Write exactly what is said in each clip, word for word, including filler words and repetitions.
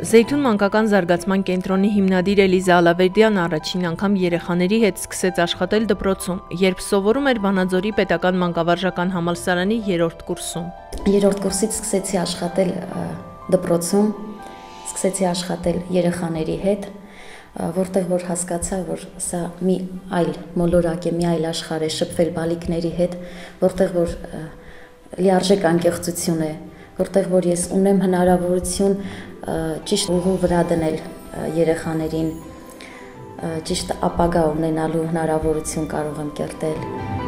Զեյթուն մանկական զարգացման կենտրոնի հիմնադիր Էլիզա Ալավերդյանն առաջին անգամ երեխաների հետ սկսեց աշխատել դպրոցում, երբ սովորում էր Վանաձորի պետական մանկավարժական համալսարանի երրորդ կուրսում։ Երրորդ կուրսից սկսեցի աշխատել դպրոցում, սկսեցի աշխատել երեխաների հետ, որտեղ որ հասկացա, որ սա մի այլ մոլորակ է, մի այլ աշխարհ է, շփվել բալիկների հետ, որտեղ որ լիարժեք անկեղծություն է, որտեղ որ ես ունեմ հնարավորություն ճիշտ ուղու վրա դնել երեխաներին, ճիշտ ապագա ունենալու հնարավորություն կարող եմ կերտել։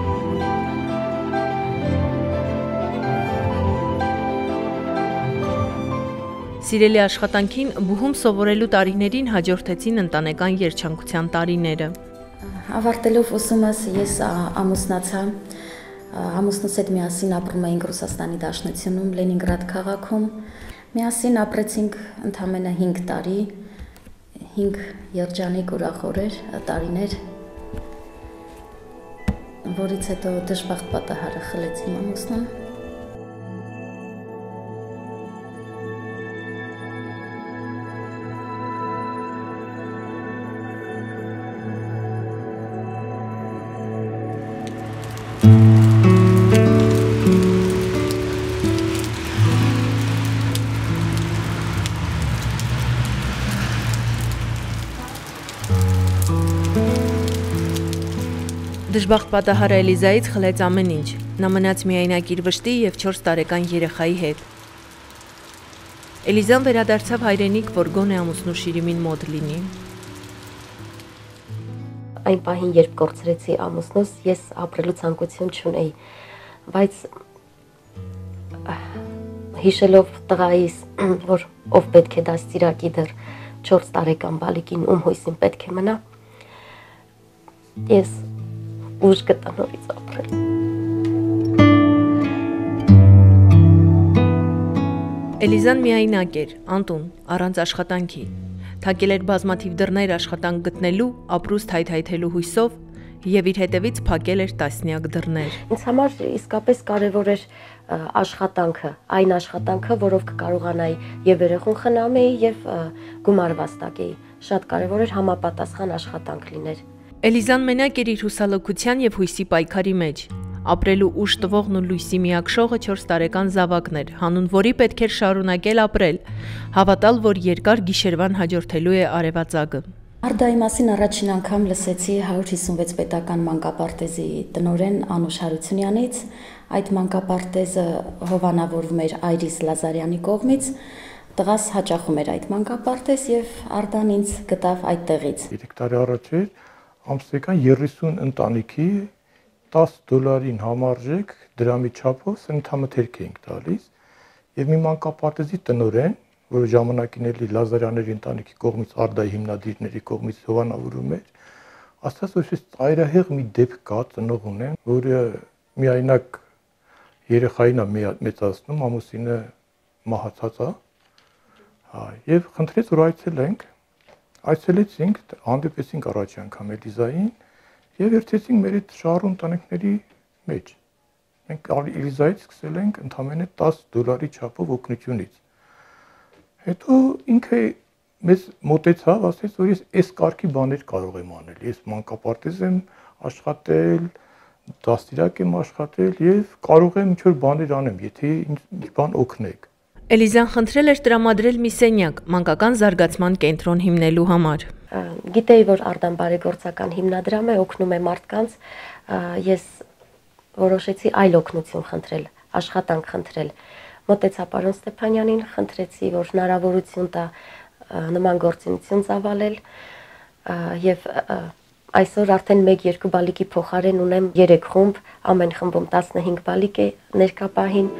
Սիրելի աշխատանքին բուհում սովորելու տարիներին հաջորդեցին ընտանեկան երջանկության տարիները։ Ավարտելով ուսումս ես ամուսնացա, ամուսնուս հետ միասին ապրում էինք Ռուսաստանի Դաշնությունում, Լենինգրադ քաղաքում։ Միասին ապրեցինք ընդամենը հինգ տարի, հինգ երջանիկ ուրախորեր տարիներ, որից հետո դժբախտ պատահարը խլեց իմ ամուսնուն։ Դժբախտ պատահարը Էլիզայից խլեց ամեն ինչ։ Նա մնաց միայնակ իր վշտի և չորս տարեկան երեխայի հետ։ Էլիզան վերադարձավ հայրենիք, որ գոնե ամուսնու Շիրիմին մոտ լինի։ Այն պահին, երբ կորցրեցի ամուսնուս, ես ապրելու ցանկություն չունեի, բայց հիշելով տղայիս, որ ով պետք է դաստիարակի դեռ չորս տարեկան բալիկին, ում հույսին պետք է մնա, ես ուժ գտա նորից ապրել։ Էլիզան միայնակ էր, անտուն, առանց աշխատանքի։ Թակել էր բազմաթիվ դռներ աշխատանք գտնելու, ապրուստ հայթայթելու հույսով և իր հետևից փակել էր տասնյակ դռներ։ Ինձ համար իսկապես կարևոր էր աշխատանքը, այն աշխատանքը, որով կկարողանայի և երեխուն խնամեի և գումար վաստակեի։ Շատ կարևոր էր համապատասխան աշխատանք լիներ։ Էլիզան մենակ էր իր հուսալոքության և հույսի պայքարի մեջ։ Ապրելու ուժ տվողն ու լույսի միակ շողը չորս տարեկան զավակն էր, հանուն որի պետք էր շարունակել ապրել, հավատալ, որ երկար գիշերվան հաջորդելու է արևածագը։ Արդայի մասին առաջին անգամ լսեցի հարյուր հիսունվեց պետական մանկապարտեզի տնօրեն Անուշ Հարությունյանից։ Այդ մանկապարտեզը հովանավորվում էր Այրիս Լազարյանի կողմից։ Տղաս հաճախում էր այդ մանկապարտեզ և Արդան ինձ գտավ այդտեղից։ Երեք տարի առաջ էր ամսական երեսուն ընտանիքի տասը դոլարին համարժեք դրամի չափով սննդամթերք էինք տալիս եւ մի մանկապարտեզի տնօրեն, որը ժամանակին էլի Լազարյանների ընտանիքի կողմից Արդայի հիմնադիրների կողմից հովանավորում էր, ասաց, որ ես ծայրահեղ մի դեպք կա, ծնող ունեմ, որը միայնակ երեխային է մեծացնում, ամուսինը մահացած է, հա, եւ խնդրեց, որ այցելենք, այցելեցինք, հանդիպեցինք առաջի անգամ Էլիզային եւ երթեցինք մեր այդ շահառու ընտանիքների մեջ։ Մենք Էլիզայից սկսել ենք ընդամենը տասը դոլարի չափով օգնությունից։ Հետո ինքը մեզ մոտեցավ, ասեց, որ ես այս կարգի բաներ կարող եմ անել։ Ես մանկապարտեզ եմ աշխատել, դաստիարակ եմ աշխատել եւ կարող եմ ինչ-որ բաներ անեմ, եթե ինձ բան օգնեք։ Էլիզան խնդրել էր տրամադրել մի սենյակ մանկական զարգացման կենտրոն հիմնելու համար։ Գիտեի, որ Արդան բարեգործական հիմնադրամ է, օգնում է մարդկանց, ես որոշեցի այլ օգնություն խնդրել, աշխատանք խնդրել։ Մոտեցա պարոն Ստեփանյանին, խնդրեցի, որ հնարավորություն տա նման գործունեություն ծավալել եւ այսօր արդեն մեկ-երկու բալիկի փոխարեն ունեմ երեք խումբ, ամեն խմբում տասնհինգ բալիկ է ներկա պահին։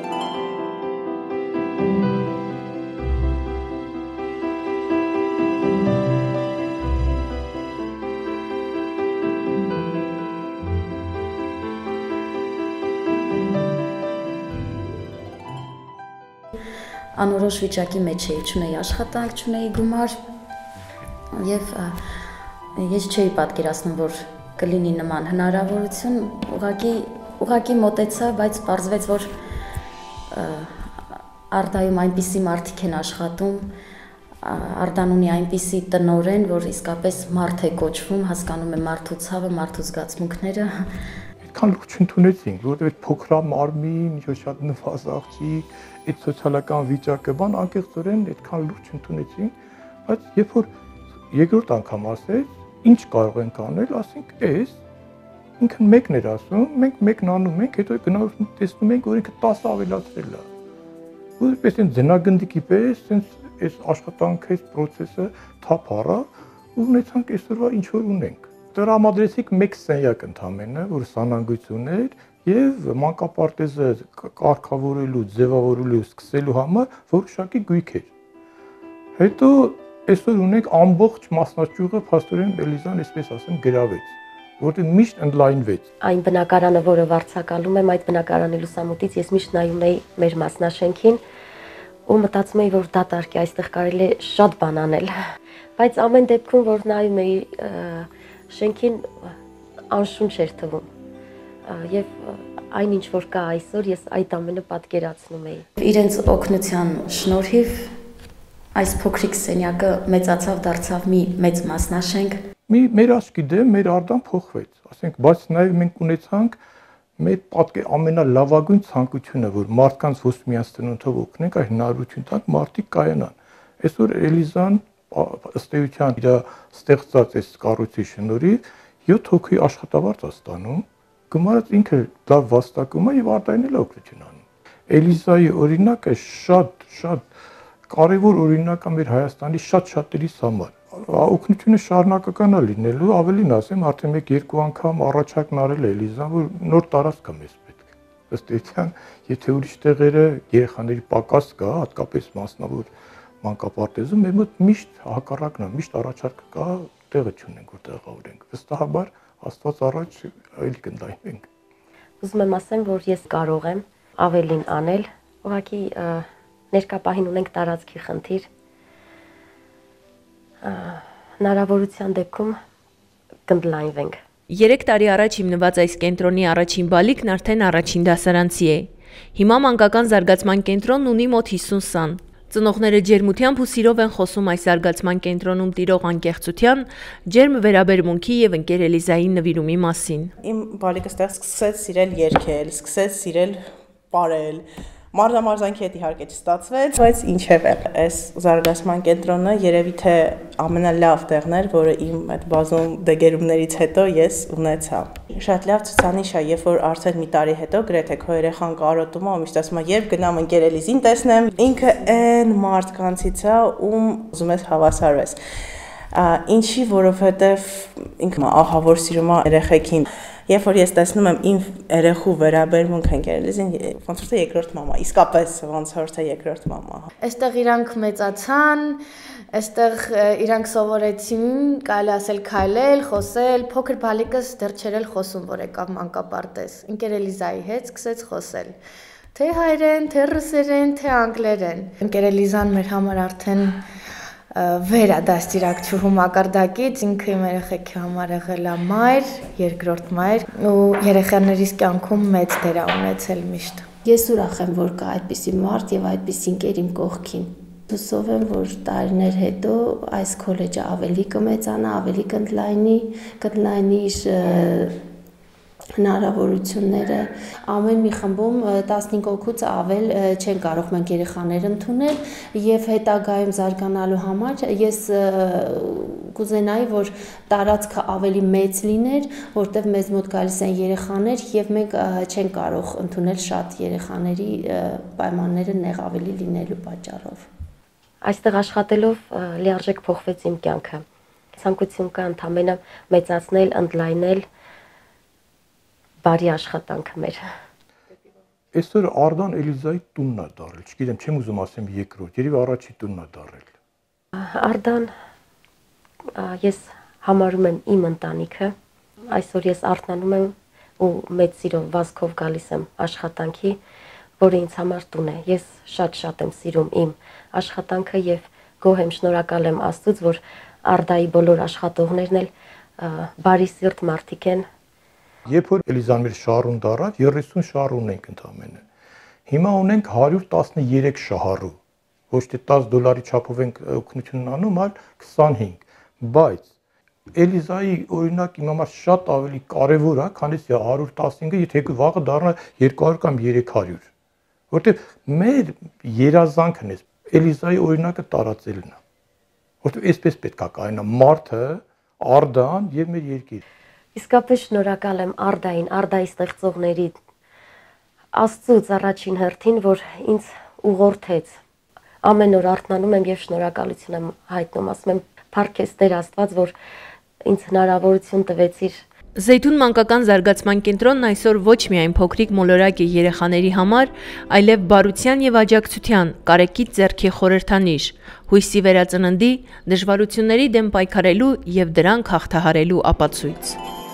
Անորոշ վիճակի մեջ էի, չունեի աշխատանք, չունեի գումար եւ ես չէի պատկերացնում, որ կլինի նման հնարավորություն, ուղղակի ուղղակի մոտեցա, բայց պարզվեց, որ Արդայում այնպիսի մարդիկ են աշխատում, Արդան ունի այնպիսի տնօրեն, որ իսկապես մարդ է կոչվում, հասկանում է մարդու ցավը, մարդու զգացմունքները։ Այդքան լուրջ ընդունեցինք, որովհետև այդ փոքրամարմին, ինչ շատ նվազաղջիկ, այդ սոցիալական վիճակը, բան անկեղծորեն այդքան լուրջ ընդունեցինք, բայց երբ որ երկրորդ անգամ ասեց, ինչ կարող ենք անել, ասենք, էս ինքն մեկն էր ասում, մենք մեկն անում ենք, հետո գնալով տեսնում ենք, որ ինքը տասը ավելացրել է։ Որպես այն ձնագնդիկի պես, sense այս աշխատանքը, այս process-ը թափ առա ու ունեցանք այսօրվա ինչ որ ունենք։ Տրամադրեցիք մեկ սենյակ ընդամենը, որ սանանգույցուն էր եւ մանկապարտեզը կարգավորելու, ձևավորելու, սկսելու համար որոշակի գույք էր։ Հետո այսօր ունենք ամբողջ մասնաճյուղը փաստորեն Էլիզան, այսպես ասեմ, գրավեց, որտեղ միշտ ընդլայնվեց։ Այն բնակարանը, որը վարձակալում եմ, այդ բնակարանի լուսամուտից ես միշտ նայում էի մեր մասնաշենքին ու մտածում էի, որ դատարկ է, այստեղ կարելի է շատ բան անել։ Բայց ամեն դեպքում, որ նայում էի շենքին, անշունչ էր թվում։ Եվ այն ինչ որ կա այսօր, ես այդ ամենը պատկերացնում էի։ Իրենց օգնության շնորհիվ այս փոքրիկ սենյակը մեծացավ, դարձավ մի մեծ մասնաշենք։ Մի մեր աչքի դեմ մեր Արդան փոխվեց, ասենք, բայց նաև մենք ունեցանք մեր պատկեր ամենալավագույն ցանկությունը, որ մարդկանց ոչ միայն ծնունդով օգնենք, այլ հնարավորություն տանք մարդիկ կայանան։ Այսօր Էլիզան ըստ էության իր ստեղծած այս կառույցի շնորհիվ յոթ հոգի աշխատավարձ է ստանում, գումարած ինքը լավ վաստակում է եւ Արդանին էլ օգնություն անում։ Էլիզայի օրինակը շատ շատ կարևոր օրինակ է մեր Հայաստանի շատ շատերիս համար։ Օգնությունը շարունակական է լինելու, ավելին ասեմ, արդեն մեկ երկու անգամ առաջարկն արել է Էլիզան, որ նոր տարածք է մեզ պետք։ Ըստ էության, եթե ուրիշ տեղերը երեխաների պակաս կա, հատկապես մասնավոր մանկապարտեզում, մեր մոտ միշտ հակառակն է, միշտ առաջարկը կա, տեղը չունենք, որ տեղավորենք։ Վստահաբար Աստված առաջ այլ կընդլայնենք։ Ուզում եմ ասեմ, որ ես կարող եմ ավելին անել, ուղղակի ներկա պահին ունենք տարածքի խնդիր։ Հնարավորության դեպքում կընդլայնվենք։ Երեք տարի առաջ հիմնված այս կենտրոնի առաջին բալիկն արդեն առաջին դասարանցի է։ Հիմա մանկական զարգացման կենտրոնն ունի մոտ հիսուն սան։ Ծնողները ջերմությամբ ու սիրով են խոսում այս զարգացման կենտրոնում տիրող անկեղծության, ջերմ վերաբերմունքի եւ ընկեր Էլիզայի նվիրումի մասին։ Իմ բալիկը ստեղ սկսեց սիրել երգել, սկսեց սիրել պարել։ Մարզամարզանքի հետ իհարկե չստացվեց, բայց ինչև է, այս զարգացման կենտրոնը երևի թե ամենալավ տեղն էր, որը իմ այդ բազում դեգերումներից հետո ես ունեցա։ Շատ լավ ցուցանիշ է, երբ որ արդեն մի տարի հետո գրեթե քո երեխան կարոտում է, ու միշտ ասում է, երբ գնամ ընկեր Էլիզին տեսնեմ, ինքը այն մարդկանցից է, ում ուզում ես հավասարվես։ Ինչի, որովհետև ինքը ահավոր սիրում է երեխեքին։ Երբ որ ես տեսնում եմ իմ երեխու վերաբերմունք ընկեր Էլիզին, ոնց որ թե երկրորդ մամա, իսկապես ոնց որ թե երկրորդ մամա։ Այստեղ իրանք մեծացան, այստեղ իրանք սովորեցին, կարելի ասել քայլել, խոսել, փոքր բալիկս դեռ չէր էլ խոսում, որ եկավ մանկապարտեզ։ Ընկեր Էլիզայի հետ սկսեց խոսել։ Թե հայերեն, թե ռուսերեն, թե անգլերեն։ Ընկեր Էլիզան մեր համար արդեն վեր է դաստիարակչուհու մակարդակից, ինքը իմ երեխեքի համար եղել է մայր, երկրորդ մայր ու երեխաներիս կյանքում մեծ դեր է ունեցել միշտ։ Ես ուրախ եմ, որ կա այդպիսի մարդ եւ այդպիսի ընկեր իմ կողքին։ Հուսով եմ, որ տարիներ հետո այս քոլեջը ավելի կմեծանա, ավելի կընդլայնի, կընդլայնի հնարավորությունները։ Ամեն մի խմբում տասնհինգ հոգուց ավել չեն կարող մենք երեխաներ ընդունել եւ հետագայում զարգանալու համար ես կուզենայի, որ տարածքը ավելի մեծ լիներ, որտեղ մեզ մոտ գալիս են երեխաներ եւ մենք չեն կարող ընդունել շատ երեխաների պայմանները նեղ ավելի լինելու պատճառով։ Այստեղ աշխատելով լիարժեք փոխվեց իմ կյանքը։ Ցանկություն կա ընդամենը մեծացնել, ընդլայնել բարի աշխատանքը մեր։ Այսօր Արդան Էլիզայի տունն է դարել, չգիտեմ, չեմ ուզում ասեմ երկրորդ, երևի առաջի տունն է դարել։ Արդան ես համարում եմ իմ ընտանիքը, այսօր ես արթնանում եմ ու մեծ սիրով վազքով գալիս եմ աշխատանքի, որը ինձ համար տուն է։ Ես շատ-շատ եմ սիրում իմ աշխատանքը եւ գոհ եմ, շնորհակալ եմ Աստծուց, որ Արդայի բոլոր աշխատողներն էլ բարի սիրտ մարդիկ են։ Երբ որ Էլիզան մեր շահառուն դառավ, երեսուն շահառուն ենք ընդամենը։ Հիմա ունենք հարյուր տասներեք շահառու։ Ոչ թե տասը դոլարի չափով ենք օգնություն անում, այլ քսանհինգ, բայց Էլիզայի օրինակ իմ համար շատ ավելի կարևոր է, քան այս հարյուր տասնհինգը, եթե վաղը դառնա երկու հարյուր կամ երեք հարյուր, որտեղ մեր երազանքն է Էլիզայի օրինակը տարածելն է, որտեղ այսպես պետք է կայանա մարդը, Արդան եւ մեր երկիրը։ Իսկապես շնորհակալ եմ Արդային, Արդայի ստեղծողների Աստծուց առաջին հերթին, որ ինձ ուղղորդեց։ Ամեն օր արթնանում եմ եւ շնորհակալություն եմ հայտնում, ասում եմ փառք ես Տեր Աստված, որ ինձ հնարավորություն տվեցիր։ Զեյթուն մանկական զարգացման կենտրոնն այսօր ոչ միայն փոքրիկ մոլորակ է երեխաների համար, այլև բարության եւ աջակցության, կարեկից ձեռքի խորհրդանիշ, հույսի վերածննդի, դժվարությունների դեմ պայքարելու եւ դրանք հաղթահարելու ապացույց։